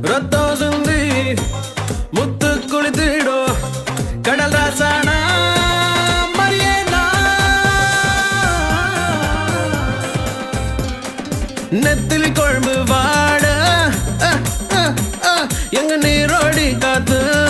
ரத்தம் சிந்தி முத்து குளித்திடும் கடல் ராசானா மரியனா நெத்திலி கொழும்பு வாட எங்க நீரோடி காத்து